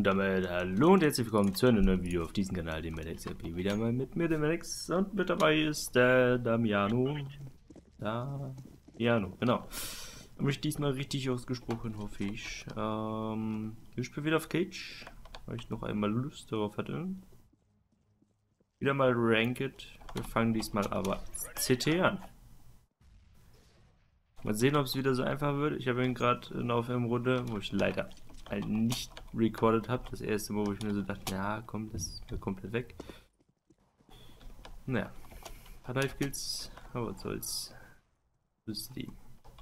damit hallo und herzlich willkommen zu einem neuen Video auf diesem Kanal, dem Alex LP. Wieder mal mit mir, dem Alex, und mit dabei ist der Damiano. Damiano, genau. Habe ich diesmal richtig ausgesprochen, hoffe ich. Ich spiele wieder auf Cage, weil ich noch einmal Lust darauf hatte. Wieder mal Ranked. Wir fangen diesmal aber CT an. Mal sehen, ob es wieder so einfach wird. Ich habe ihn gerade in der Aufwärmrunde, wo ich leider halt nicht recorded habe. Das erste Mal, wo ich mir so dachte, ja komm, das ist mir komplett weg. Naja, ein paar Live-Kills, aber was soll's. Das ist die.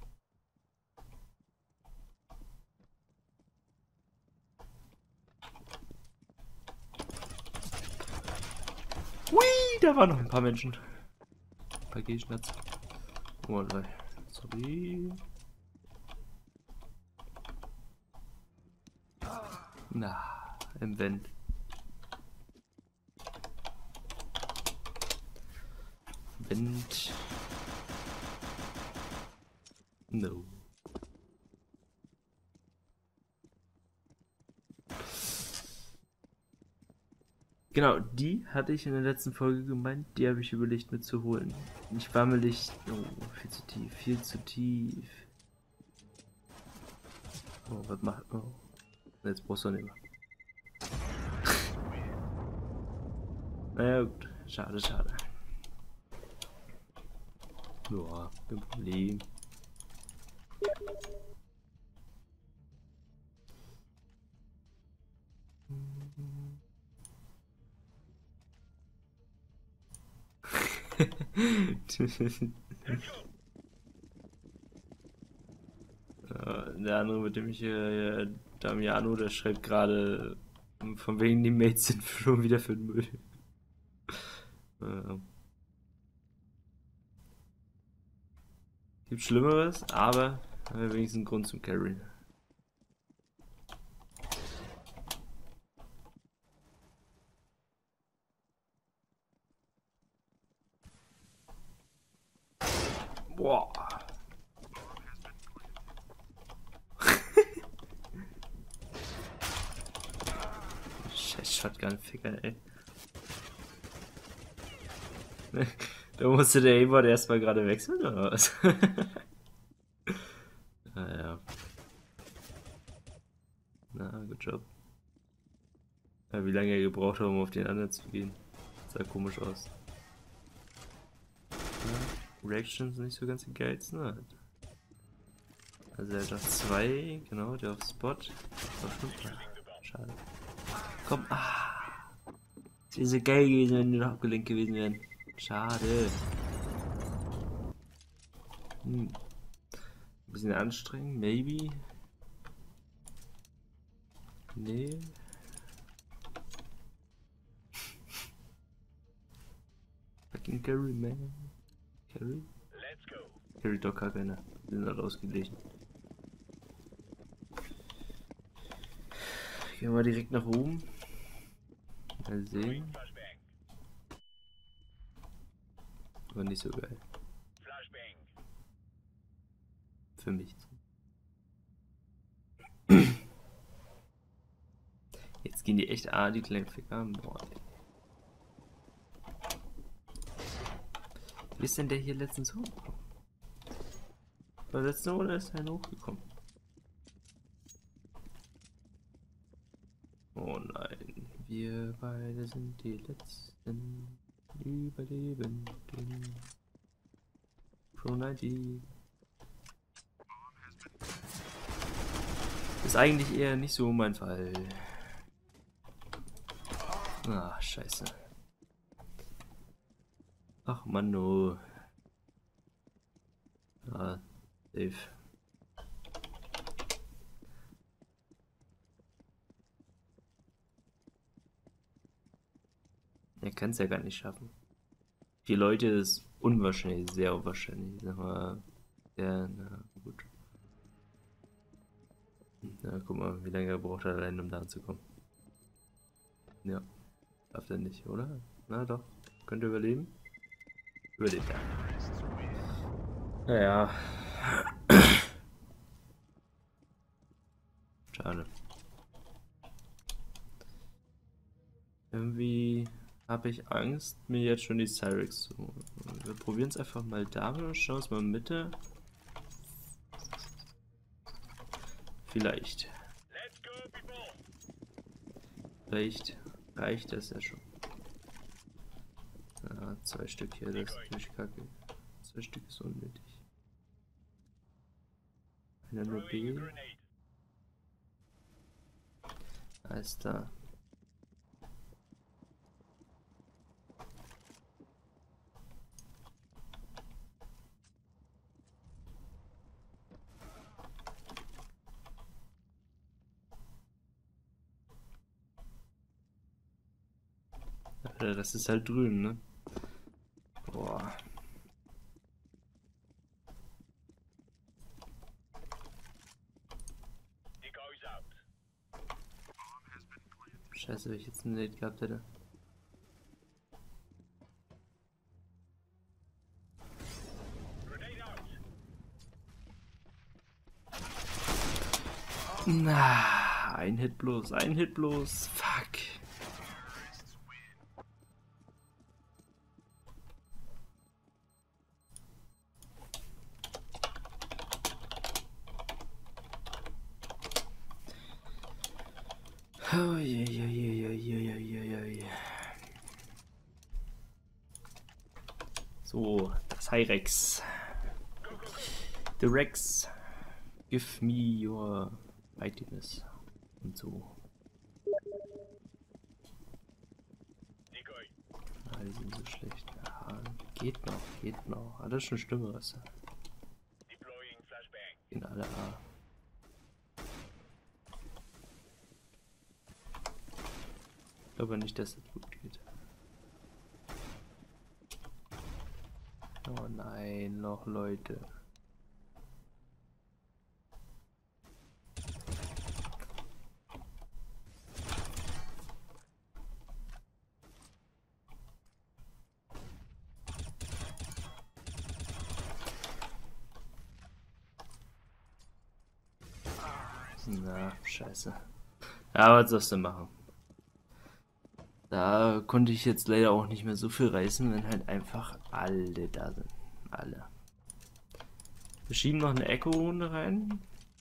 Hui, da waren noch ein paar Menschen. Ein paar G-Schnatz. Oh, sorry. Na, im Vent. Vent. No. Genau, die hatte ich in der letzten Folge gemeint, die habe ich überlegt mitzuholen. Ich war mir nicht. Oh, viel zu tief, viel zu tief. Oh, was macht. Oh. Jetzt brauchst du nicht mehr. Naja, gut. Schade, schade. Ja, kein Problem. Der andere, mit dem ich hier, Damiano, der schreibt gerade, von wegen die Mates sind schon wieder für den Müll. Gibt Schlimmeres, aber haben wir wenigstens einen Grund zum Carry. Boah. Scheiß Shotgun-Ficker, ey. Da musste der Aimbot erstmal gerade wechseln, oder was? Naja. Na, good job. Ja, wie lange er gebraucht hat, um auf den anderen zu gehen. Sah komisch aus. Ja, Reactions nicht so ganz geil, ne? Also er hat auf 2, genau, der auf Spot. Schade. Komm, es wäre so geil gewesen, wenn die noch abgelenkt gewesen wären. Schade. Ein bisschen anstrengend, maybe. Nee. Fucking Carry, man. Carry? Carry doch gar keiner. Die sind halt ausgeglichen. Gehen wir direkt nach oben. Mal sehen. Aber nicht so geil. Für mich. Jetzt gehen die echt die kleinen Ficker. Boah, ey. Wie ist denn der hier letztens hochgekommen? Bei der letzten Runde ist er hochgekommen. Oh nein, wir beide sind die letzten Überlebenden. Pro 90. Ist eigentlich eher nicht so mein Fall. Ach, scheiße. Ach Mann, no. Ah, safe. Er kann es ja gar nicht schaffen. 4 Leute ist unwahrscheinlich, sehr unwahrscheinlich. Sag mal, ja, na gut. Na, guck mal, wie lange er braucht allein, um da zu kommen. Ja, darf er nicht, oder? Na doch, könnte überleben. Überlebt er. Naja. Schade. Irgendwie habe ich Angst, mir jetzt schon die Cyrex zu holen. Wir probieren es einfach mal damit und schauen uns mal Mitte. Vielleicht. Vielleicht reicht das ja schon. Ja, 2 Stück hier, das ist natürlich kacke. 2 Stück ist unnötig. Einer nur B. Alles da. Das ist halt drüben, ne? Boah. Scheiße, wenn ich jetzt ein Late gehabt hätte. Na, ein Hit bloß, ein Hit bloß. Fuck. Oh, je, je, je, je, je, je, je, je. So, das Hyrex. The Rex. Give me your mightiness. Und so. Ah, die sind so schlecht. Ja, geht noch, geht noch. Alles schon Schlimmeres. Gehen alle A. Ich glaube nicht, dass es gut geht. Oh nein, noch Leute. Na, scheiße. Ja, was sollst du machen? Da konnte ich jetzt leider auch nicht mehr so viel reißen, wenn halt einfach alle da sind. Alle. Wir schieben noch eine Echo-Runde rein.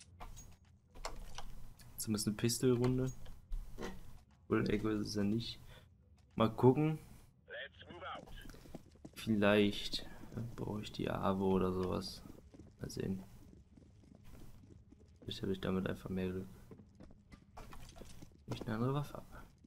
Zumindest eine Pistol-Runde. Oder Echo ist es ja nicht. Mal gucken. Vielleicht brauche ich die AWO oder sowas. Mal sehen. Vielleicht habe ich damit einfach mehr Glück. Nicht eine andere Waffe ab.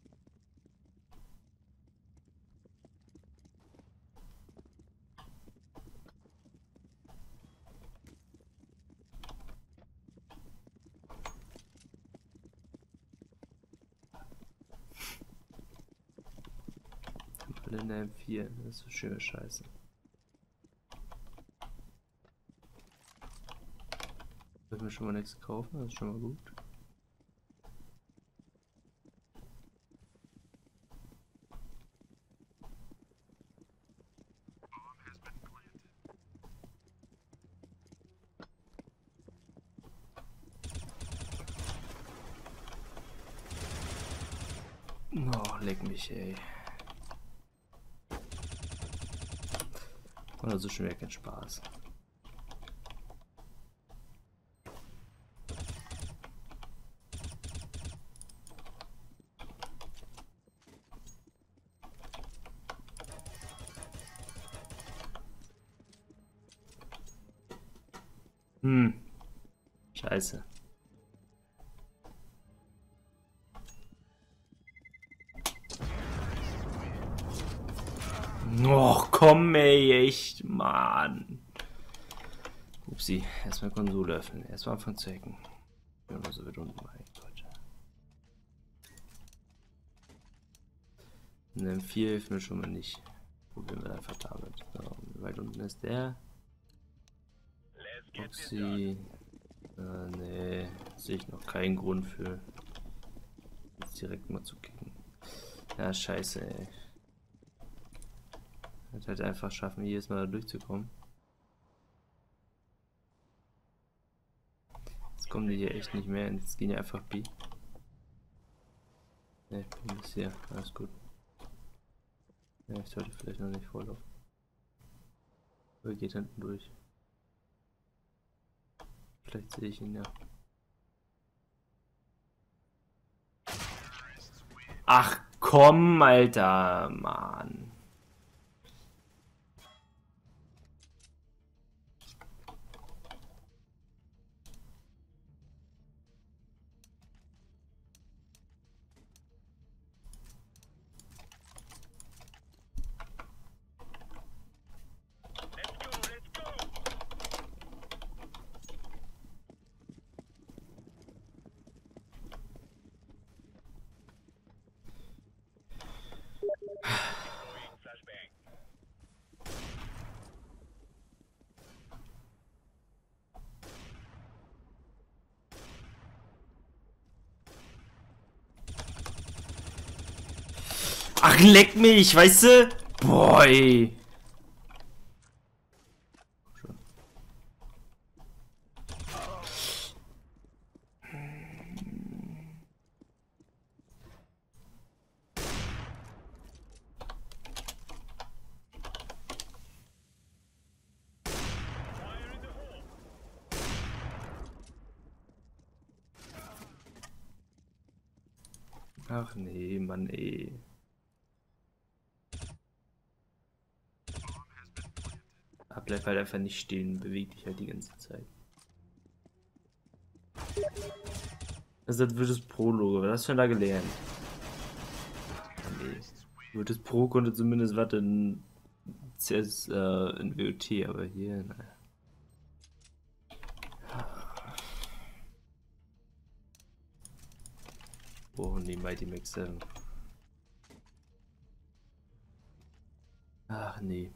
Alle in der M4, das ist so schöne Scheiße. Ich will mir schon mal nichts kaufen, das ist schon mal gut. Oh, leck mich, ey. Oder so schon wieder kein Spaß. Scheiße. Och, komm ey, echt, Mann. Upsi, erstmal Konsole öffnen, erstmal anfangen zu hacken. Oder so wird unten, mein Gott. Eine M4 hilft mir schon mal nicht. Probieren wir einfach damit. So, wie weit unten ist der? Upsi. Nee, sehe ich noch keinen Grund für. Jetzt direkt mal zu kicken. Ja, scheiße, ey. Ich halt einfach schaffen, jedes Mal da durchzukommen. Jetzt kommen die hier echt nicht mehr, jetzt gehen die einfach B. Ne, ich bin bis hier, alles gut. Ja, ich sollte vielleicht noch nicht vorlaufen. Aber er geht hinten durch. Vielleicht sehe ich ihn ja. Ach komm, Alter, Mann. Ach, leck mich, weißt du? Boy. Ach nee, Mann, ey. Bleib halt einfach nicht stehen, beweg dich halt die ganze Zeit. Also das wird das Pro-Logo, was hast du denn da gelernt? Nee. Wird das Pro konnte zumindest was in CS, in WOT, aber hier, naja. Oh, nee, Mighty Max 7. Ach nee.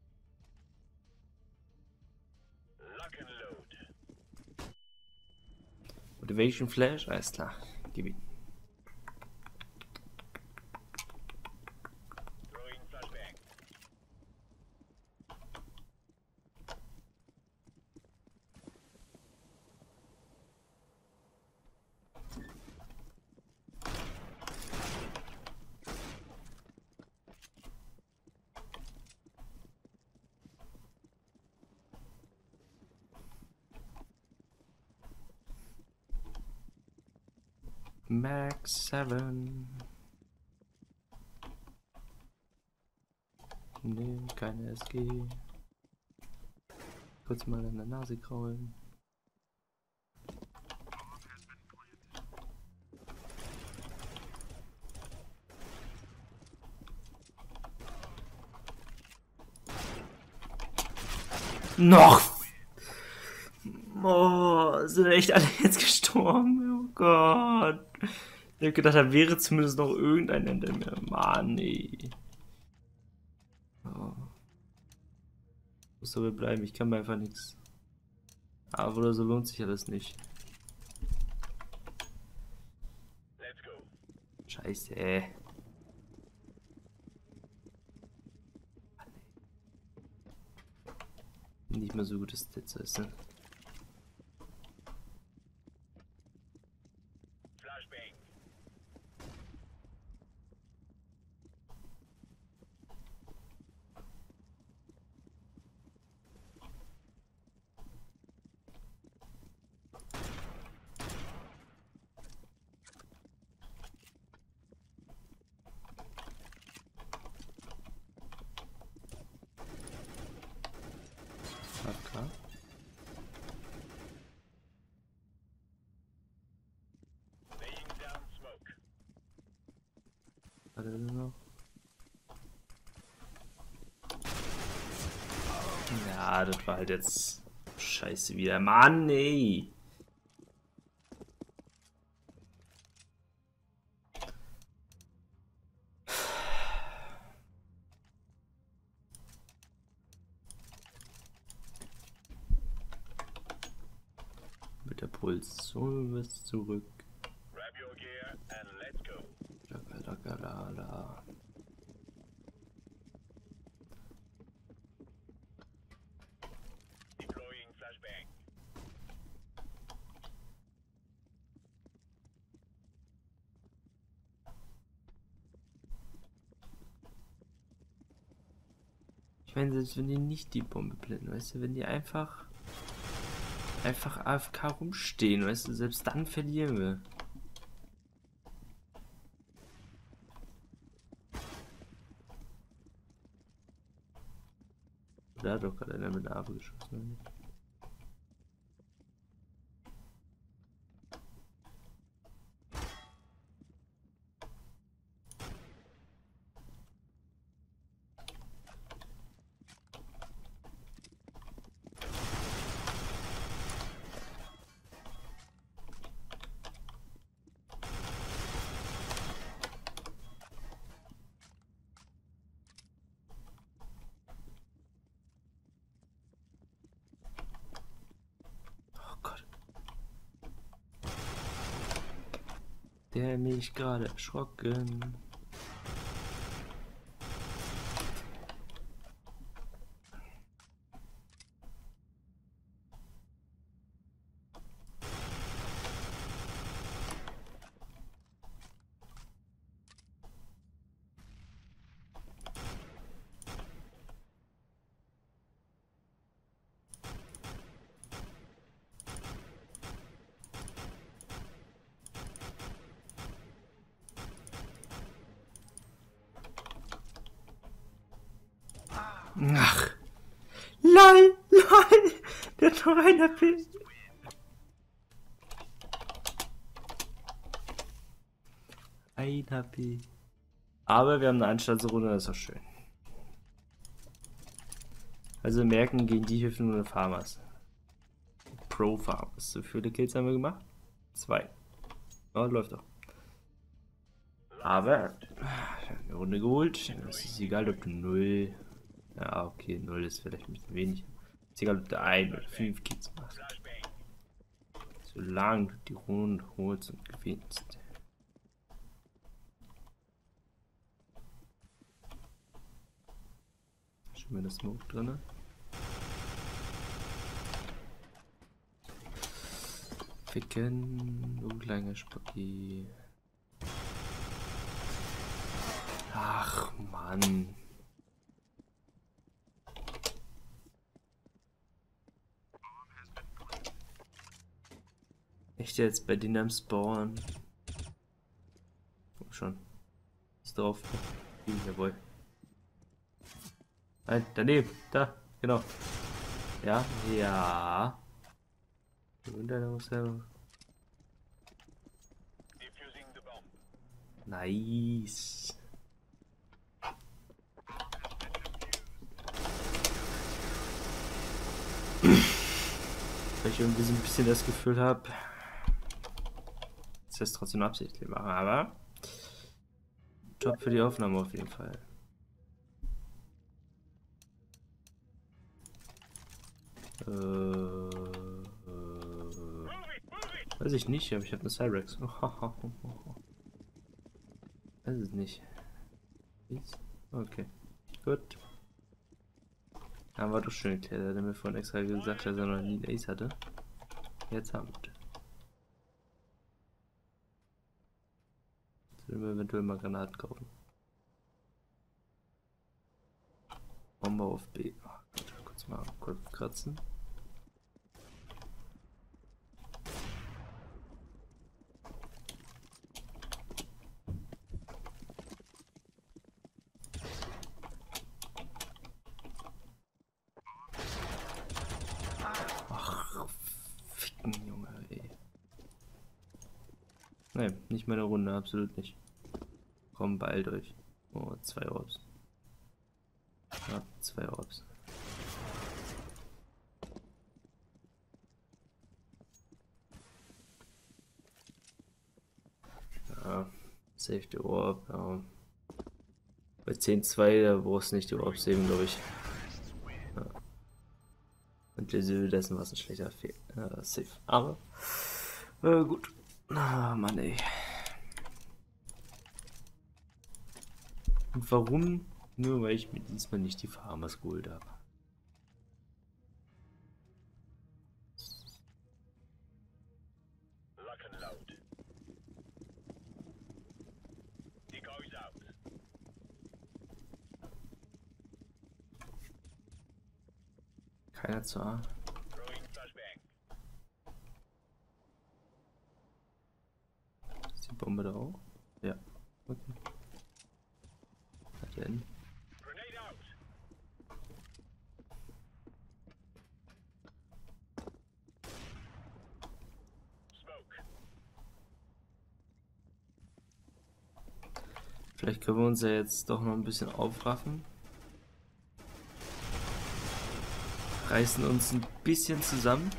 Motivation Flash, alles klar. Gib ihn. Max 7. Nee, keine SG. Kurz mal in der Nase kraulen. Noch! Oh, sind echt alle jetzt gestorben? Oh Gott. Ich hab gedacht, da wäre zumindest noch irgendein Ende mehr. Mann, nee. Oh. Muss so bleiben, ich kann mir einfach nichts. Aber oder so lohnt sich alles nicht. Scheiße, ey. Nicht mehr so gutes Stats, weißt du? Klar. Warte noch. Ja, das war halt jetzt scheiße wieder. Mann, ey. Mit der Pulsion ist zurück. Lakalala. meine, selbst wenn die nicht die Bombe blenden, weißt du, wenn die einfach AFK rumstehen, weißt du, selbst dann verlieren wir. Da hat doch gerade einer mit der Arme geschossen. Oh Gott. Der mich gerade erschrocken. Ach. LOL! LOL! Der hat noch ein HP. Ein HP. Aber wir haben eine Anstandsrunde, das ist doch schön. Also merken, gegen die hilft nur eine Farmers. Pro-Farmers. So viele Kills haben wir gemacht? 2. Oh, läuft doch. Aber eine Runde geholt. Es ist egal, ob du 0. Ja, okay, 0 ist vielleicht ein bisschen wenig. Ist egal, ob du 1 oder 5 Kills machst. Solange du die Runde holst und gewinnst. Schon mal das Smoke drin. Ficken, du kleiner Spocki. Ach Mann. Echt jetzt bei denen am Spawn? Komm schon. Ist drauf. Jawohl. Nein, daneben. Da, genau. Ja, ja. Und dann muss er. Nice. Weil ich irgendwie so ein bisschen das Gefühl habe, dass ich das trotzdem absichtlich mache, aber top für die Aufnahme auf jeden Fall. Weiß ich nicht, aber ich habe eine Cyrex. Weiß es nicht. Okay, gut. Ja, war doch schön erklärt. Er hat mir vorhin extra gesagt, dass er noch nie einen Ace hatte. Jetzt haben wir. Sollen wir eventuell mal Granaten kaufen. Bombe auf B. Oh Gott, kurz mal kurz kratzen. Ach, ficken, Junge, ey. Nein, nicht meine Runde, absolut nicht. Komm, beeilt euch. Oh, 2 Orbs. Ja, 2 Orbs. Ja, Safety Orb, ja. Bei 10-2, da brauchst du nicht die Orbs sehen, glaube ich. Ja. Und dessen war es ein schlechter Safe. Aber, gut. Ah, Mann, ey. Und warum? Nur weil ich mir diesmal nicht die Farmers geholt habe. Keiner zu A. Ist die Bombe da auch? Ja. Okay. Na denn. Vielleicht können wir uns ja jetzt doch noch ein bisschen aufraffen. Reißen uns ein bisschen zusammen.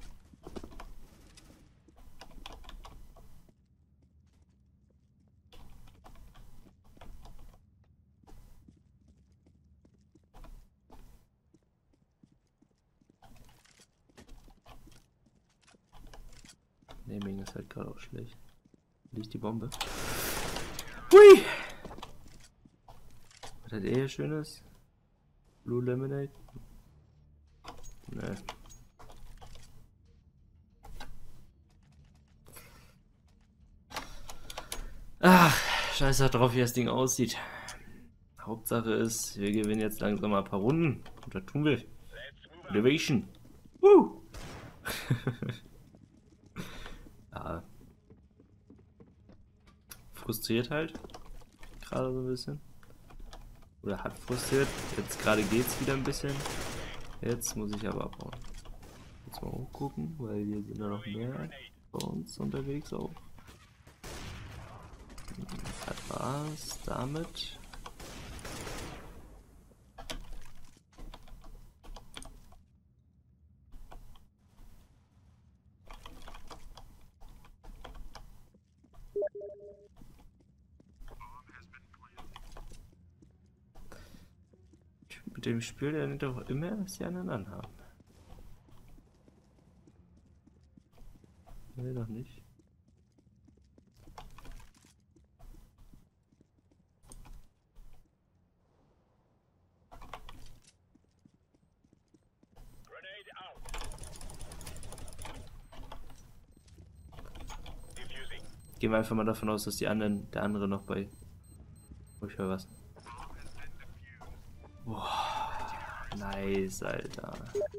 Naming ist halt gerade auch schlecht. Liegt die Bombe. Hui! Was hat er hier Schönes? Blue Lemonade? Ne. Ach, scheiße drauf, wie das Ding aussieht. Hauptsache ist, wir gewinnen jetzt langsam mal ein paar Runden. Und das tun wir. Motivation. Woo! Ja. Frustriert halt. Gerade so ein bisschen. Oder hat frustriert. Jetzt gerade geht's wieder ein bisschen. Jetzt muss ich aber abhauen. Jetzt mal hochgucken, weil wir sind da noch mehr bei uns unterwegs auch. Das war's damit. Mit dem Spiel, der nimmt doch immer, dass die anderen anhaben. Nee, doch nicht. Gehen wir einfach mal davon aus, dass der andere noch bei. Oh, ich höre was. Boah, nice, Alter.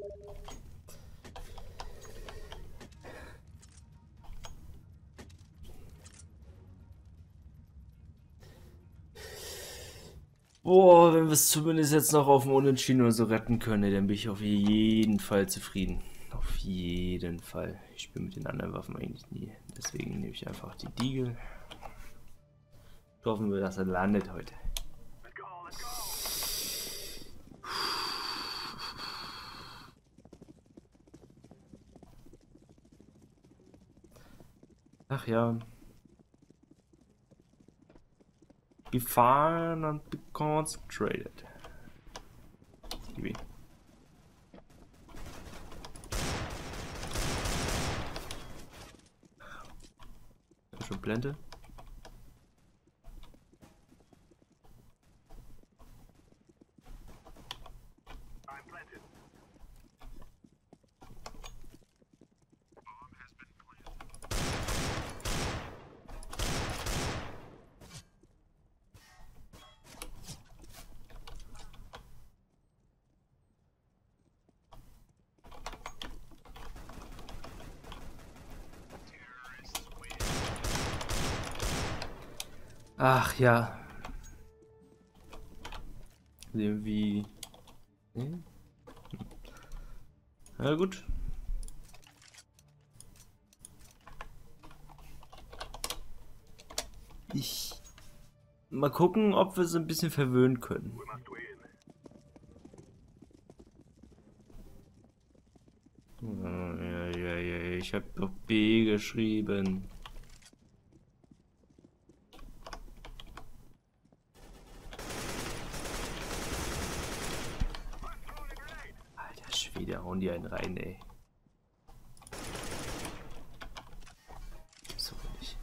Boah, wenn wir es zumindest jetzt noch auf dem Unentschieden oder so retten können, dann bin ich auf jeden Fall zufrieden. Auf jeden Fall. Ich spiele mit den anderen Waffen eigentlich nie. Deswegen nehme ich einfach die Deagle. Hoffen wir, dass er landet heute. Ach ja. Be fine and be concentrated. Gibi. Schon Blende. Ach ja. Irgendwie. Hm? Na gut. Mal gucken, ob wir sie ein bisschen verwöhnen können. Ja, ich habe doch B geschrieben. Alter Schwede, hauen die einen rein, ey. So nicht.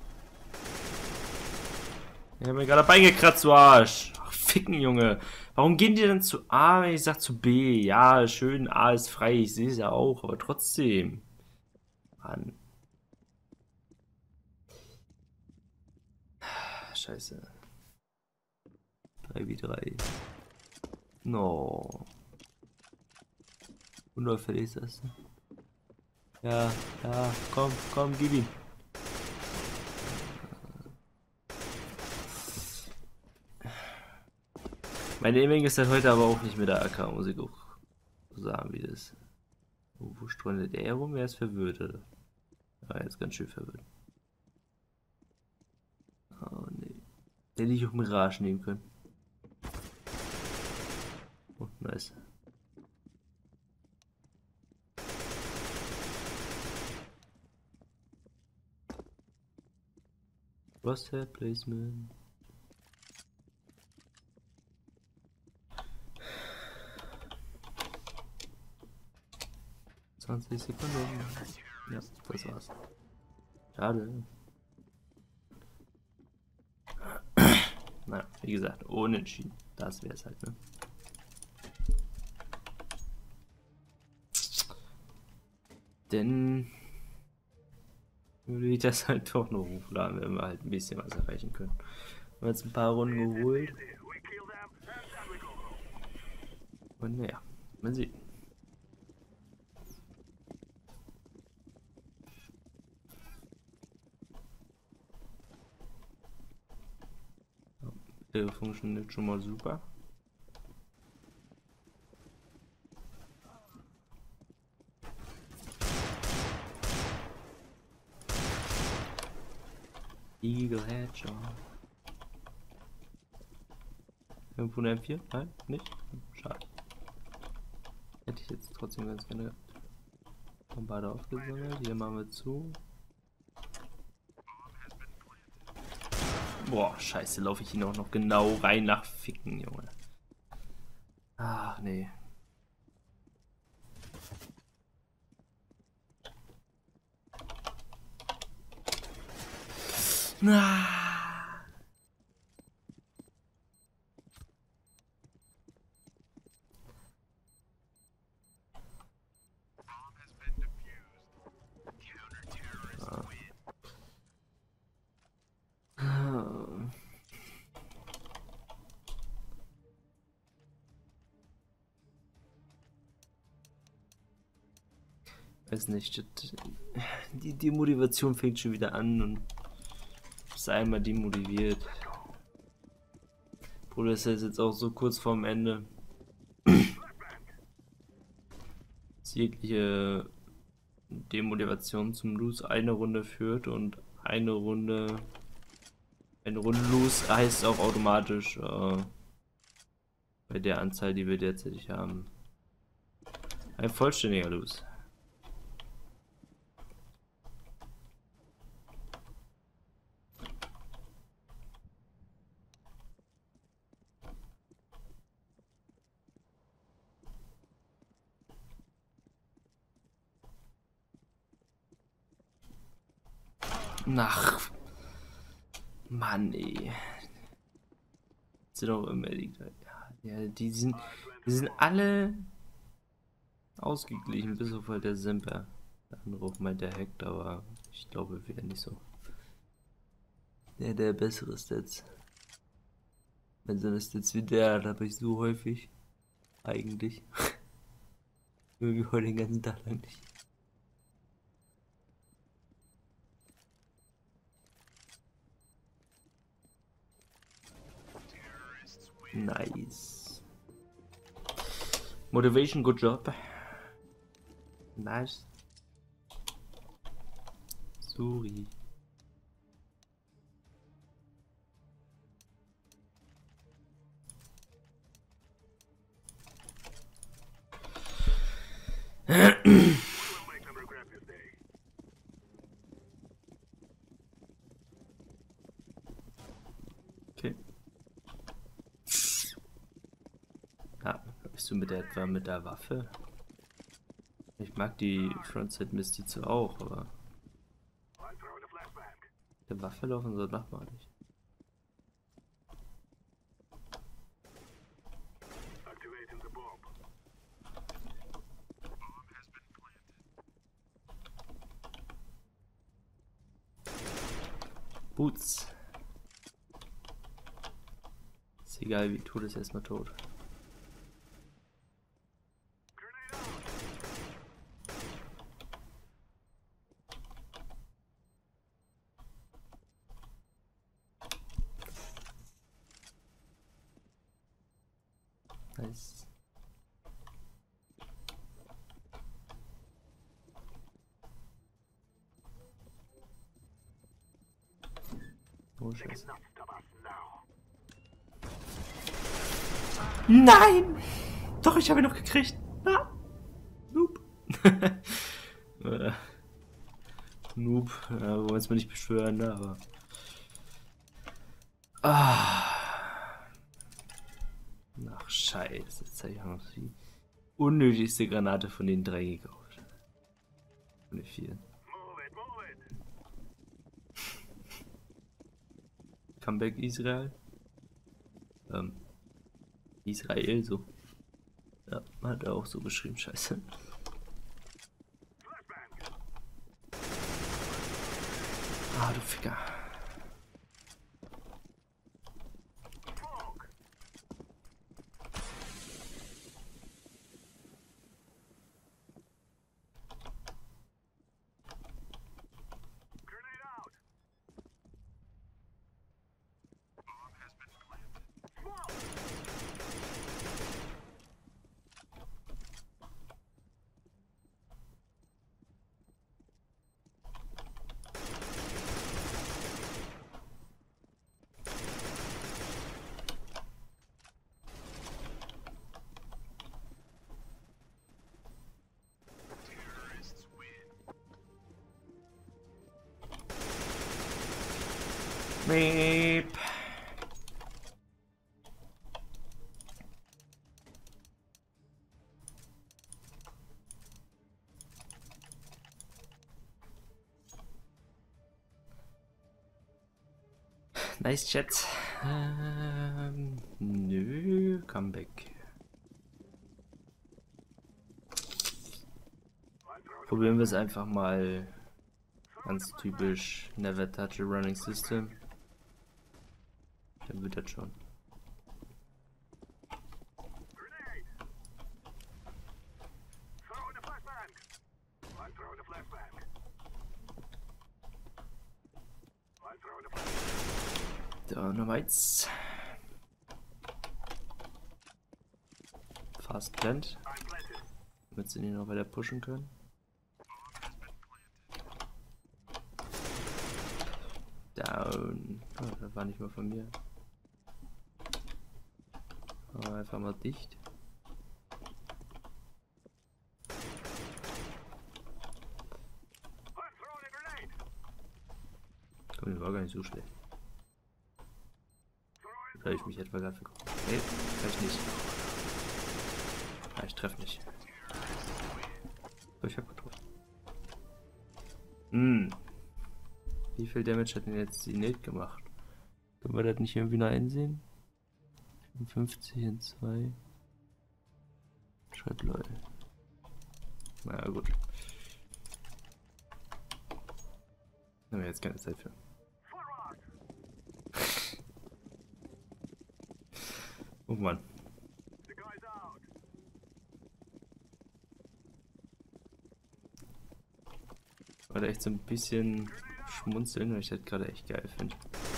Ich hab mir gerade Bein gekratzt, du Arsch. Ach, ficken, Junge. Warum gehen die denn zu A, wenn ich sag zu B? Ja, schön, A ist frei, ich sehe es ja auch, aber trotzdem. Mann. Scheiße. 3v3. No. Unauffällig ist das. Ja, ja, komm, komm, gib ihn. Mein Aiming ist halt heute aber auch nicht mit der AK, muss ich auch sagen, wie das. Wo streunert der herum? Er ist verwirrt, oder? Ja, jetzt ganz schön verwirrt. Oh nee. Hätte ich auch Mirage nehmen können. Oh, nice. Crosshair Placement. 20 Sekunden. Ja, das war's. Schade. Naja, wie gesagt, unentschieden. Das wär's halt, ne? Denn würde ich das halt doch noch hochladen, wenn wir halt ein bisschen was erreichen können. Wir haben jetzt ein paar Runden geholt. Und naja, man sieht. Der funktioniert schon mal super. Eagle Headshot. Irgendwo eine M4? Nein, nicht? Schade. Hätte ich jetzt trotzdem ganz gerne gehabt. Haben beide aufgesammelt. Hier machen wir zu. Boah, scheiße, laufe ich ihn auch noch genau rein nach Ficken, Junge. Ach, nee. Ah. Weiß nicht, die Demotivation fängt schon wieder an und ist einmal demotiviert. Bruder, ist jetzt auch so kurz vorm Ende. Jegliche Demotivation zum Lose eine Runde führt und eine Runde Lose heißt auch automatisch bei der Anzahl, die wir derzeit haben, ein vollständiger Lose. Nach Mann, ey. Sind auch immer die gleichen. Ja, die sind alle ausgeglichen, bis auf halt der Semper. Der Anruf meint, der hackt, aber ich glaube, wäre nicht so. Der bessere Stats. Wenn so eine Stats wie der, hat, habe ich so häufig. Eigentlich. Irgendwie heute den ganzen Tag lang nicht. Nice. Motivation, good job. Nice. Sorry. Okay. Ja, bist du mit der etwa mit der Waffe? Ich mag die Frontside Misty zwar auch, aber der Waffe laufen so macht man nicht. Boots. Ist egal, wie tot ist erstmal tot. Nice. Oh, Scheiße. Nein! Doch, ich habe ihn noch gekriegt. Ah. Noob. Noob. Ja, wir wollen es mal nicht beschwören, ne? Aber. Ach, Scheiße. Jetzt habe ich auch noch die unnötigste Granate von den 3 gekauft. Von den 4. Comeback Israel. Israel so. Ja, hat er auch so geschrieben, scheiße. Ah, du Ficker. Meep. Nice Chat. Nö, Comeback. Probieren wir es einfach mal ganz typisch Never Touch a Running System. Dann wird das schon. Da Nummer 1. Fast Plant. Damit sie ihn noch weiter pushen können. Down. Oh, das war nicht mal von mir. Aber einfach mal dicht. Komm, das war gar nicht so schlecht. Oder ich mich etwa gerade verguckt? Nee, vielleicht nicht. Ah, ich treffe nicht. Ich hab getroffen. Wie viel Damage hat denn jetzt die Nate gemacht? Können wir das nicht irgendwie noch einsehen? 55 in 2. Schreibt Leute. Na gut. Haben wir jetzt keine Zeit für. Oh Mann. War da echt so ein bisschen schmunzeln, weil ich das gerade echt geil finde.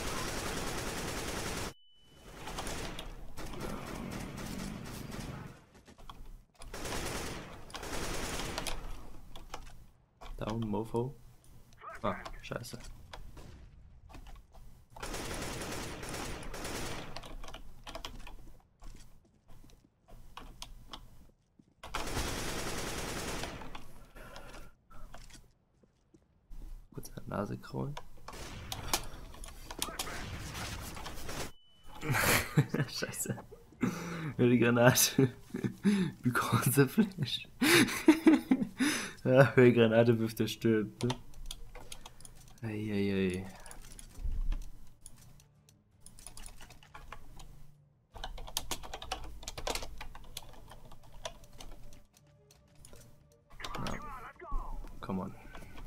Down, Mofo. Ah, scheiße. Kurz an der Nase kraulen. Scheiße. Ja, die Granate. Because the flash. Ja, wer die Granate wirft, der stirbt, ne? Eieiei. Come on.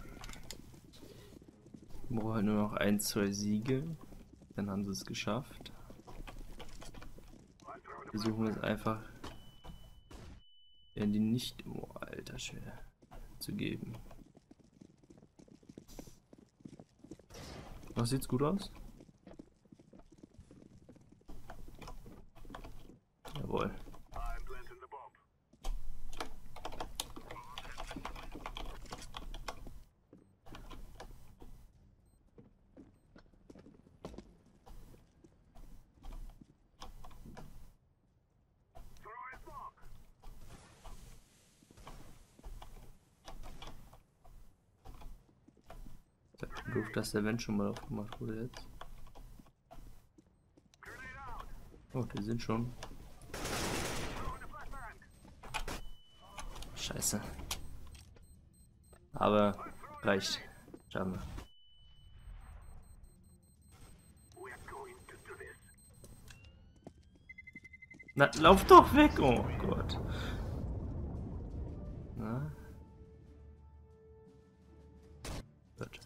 Wir brauchen halt nur noch 1, 2 Siege. Dann haben sie es geschafft. Versuchen wir es einfach in die nicht... Oh, alter Schwede. Zu geben. Was sieht's gut aus? Jawohl. Doof, dass der Event schon mal aufgemacht wurde jetzt. Oh, die sind schon. Scheiße. Aber reicht. Schauen wir. Na, lauf doch weg! Oh Gott. Na? Gut.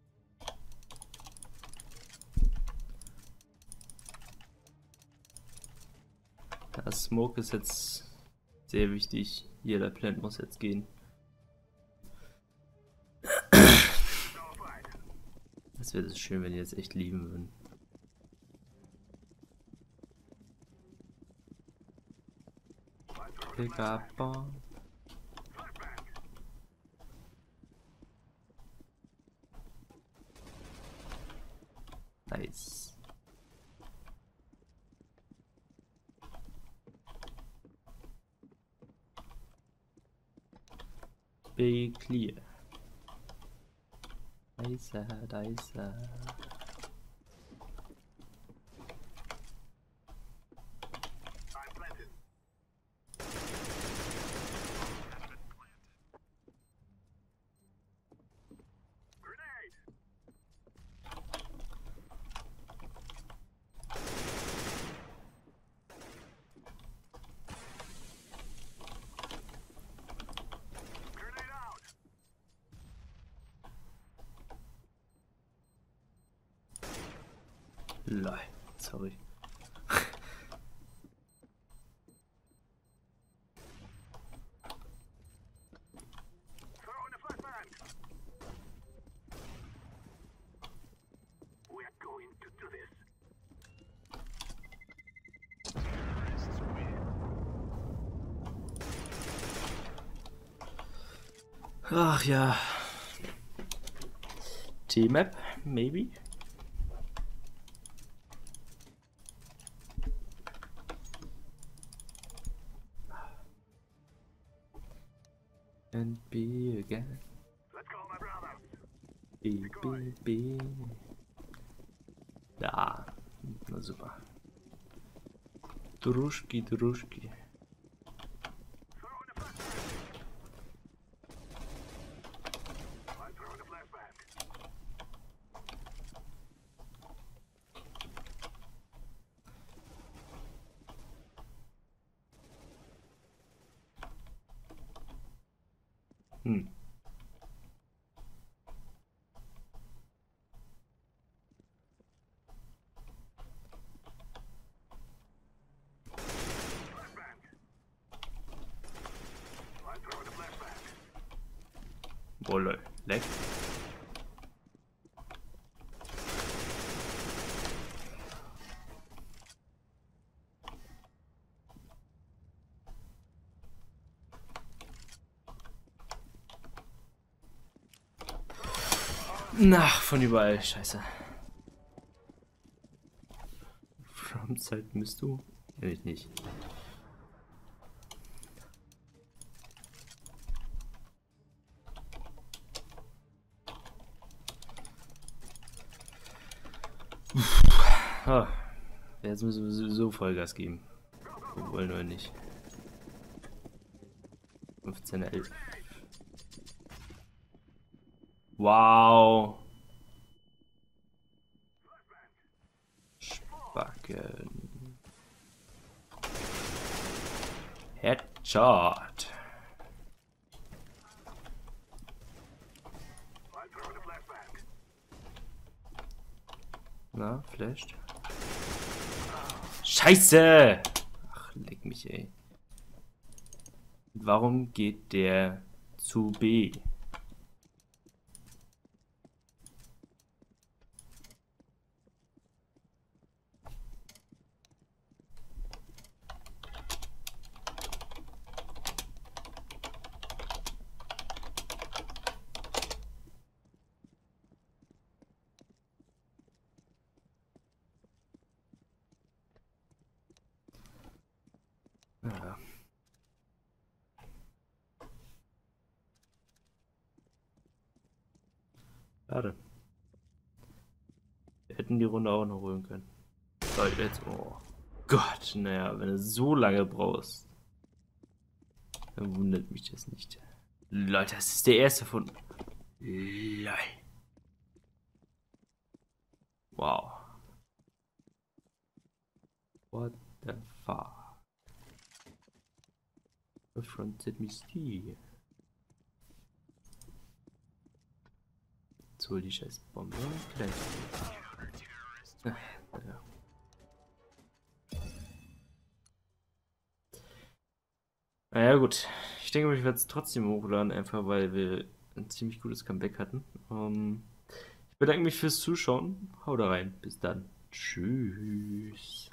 Das Smoke ist jetzt sehr wichtig. Jeder Plant muss jetzt gehen. Das wäre so schön, wenn die jetzt echt lieben würden. Pick up bomb. Nice. Be clear. Nice, nice. Nein, sorry. Ach ja. T-Map, maybe? And be again. B. Ja, na super. Druschki. Wolle, leck. Na, von überall, scheiße. From-Zeit misst du? Kenn ich nicht. Ah, jetzt müssen wir sowieso Vollgas geben. Wir wollen oder nicht. 15:11. Wow. Spacken. Headshot. Na, flasht. Scheiße! Ach, leck mich, ey. Warum geht der zu B? Ja. Schade. Hätten die Runde auch noch holen können. So, jetzt, oh Gott, naja, wenn du so lange brauchst, dann wundert mich das nicht. Leute, das ist der erste von... Lol. Wow. What the fuck? Affronted me Steve. Jetzt hol die scheiß Bombe. Gleich. Ja. Naja gut, ich denke, ich werde es trotzdem hochladen, einfach weil wir ein ziemlich gutes Comeback hatten. Ich bedanke mich fürs Zuschauen. Haut rein, bis dann. Tschüss.